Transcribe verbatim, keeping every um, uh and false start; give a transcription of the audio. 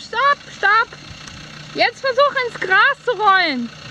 stopp, stopp! Jetzt versuch ins Gras zu rollen.